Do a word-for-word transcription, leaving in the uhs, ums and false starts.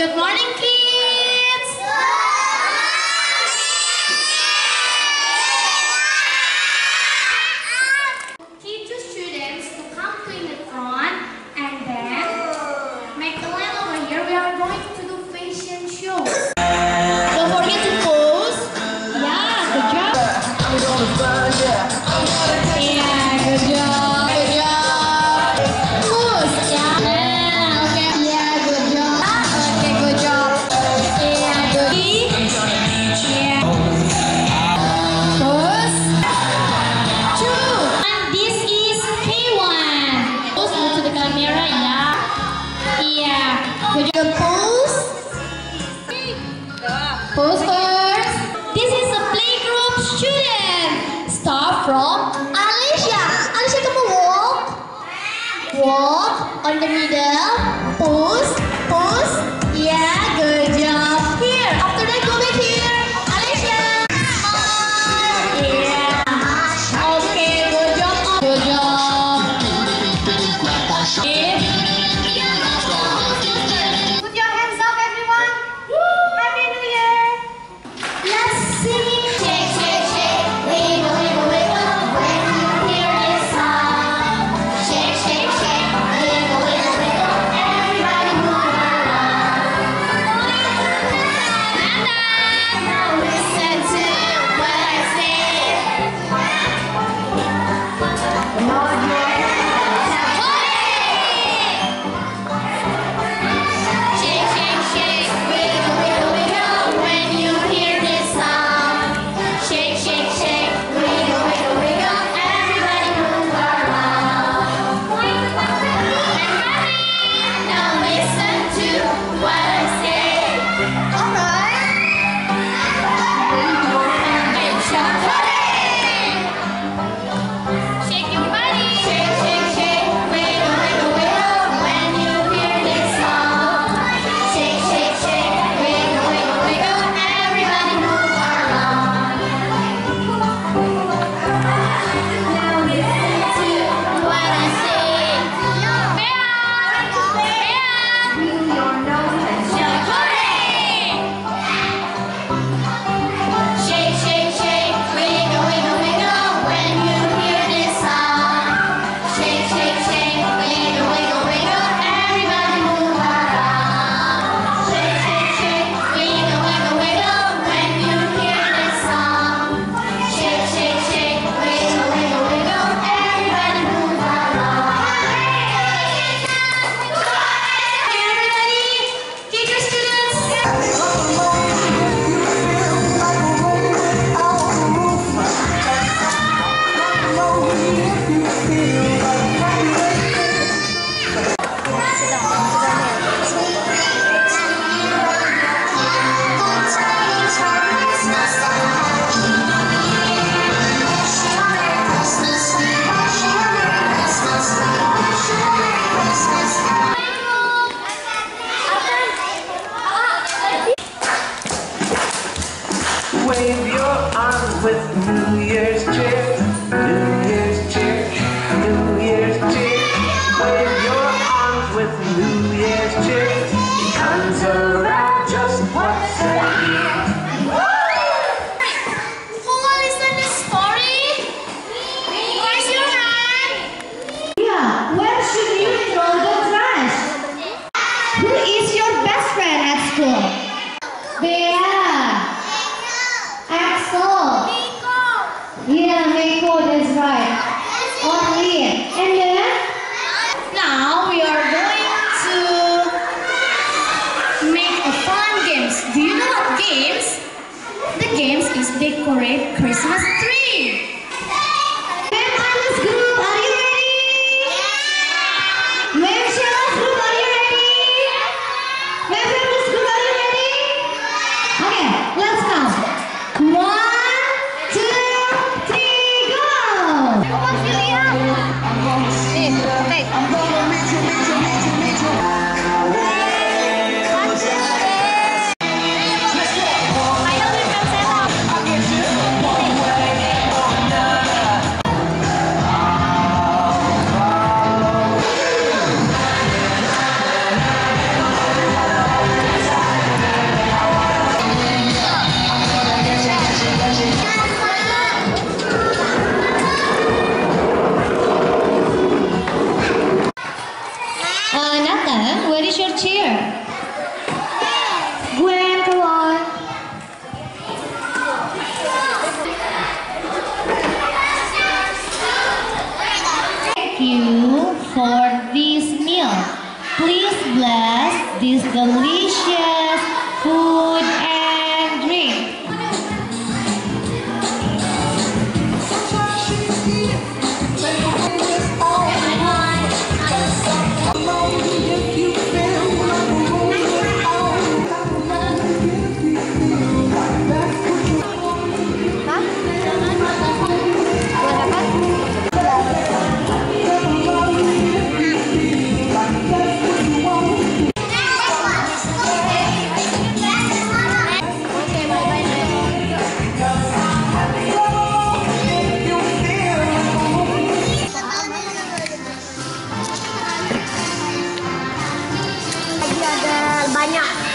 Good morning, kids! Teach your students to come to in the front and then make the line over here. We are going to do fashion show. Don't forget to pose. Yeah, good job. Yeah, good job. Good job. Pose. Yeah. Okay. Yeah, good job. Okay, good job. Yeah, good. Yeah. Pose. Two. And this is K one. Pose to the camera. Yeah. Yeah. Good job. Pose. Pose first. This is a playgroup student. Start from Alicia. Alicia, come on, walk. Walk on the middle. Pose. Pose. Yeah, good job. Here. After that, go back here. Alicia. Yeah. Okay, good job. Good job. Okay. Put your hands up, everyone. Happy New Year. Let's sing. Shake, shake, shake. Wiggle, wiggle, wiggle. When you hear this song. Shake, shake, shake. Wiggle, wiggle, wiggle. Everybody move around. Now listen to what I say. Nod your head. Shake, shake, shake. Wiggle, wiggle, wiggle. When you hear this song. Shake, shake, shake. Wiggle, wiggle, wiggle. Everybody move around. And ready? Now listen to what I say. Alright. Get your body. Shake your body. Shake, shake, shake. Wiggle, wiggle, wiggle. When you hear this song. Shake, shake, shake. Wiggle, wiggle, wiggle. Everybody move around. Now listen to what I say. Bear, bear. Move your nose and shake body. Shake, shake, shake. Wiggle, wiggle, wiggle. When you hear this song. Shake, shake, shake. Wiggle, wiggle, wiggle. Everybody move around. Shake, shake, shake. Wiggle, wiggle, wiggle. When you hear this song. Shake, shake, shake. Wiggle, wiggle, wiggle. Everybody move around. Everybody, teacher, students. Wave your arms with New Year's cheer, New Year's cheer, New Year's cheer. Wave your arms with New Year's cheer. It comes around just once a year. Who will listen this story? Raise your hand. Yeah, when should you throw the trash? Who is your best friend at school? Bea. Axel. Yeah, Miko, that's right. Only. And then, now we are going to make a fun games. Do you know what games? The games is decorate Christmas tree. Ma'am Anna's group, are you ready? Ma'am Sheila's group, are you ready? Ma'am Femma's group, are you ready? Okay, let's count. One, two, three, go! Come on, Julia. Ayo, Ma'am Sheila. this delicious food and drink. Lagi ada banyak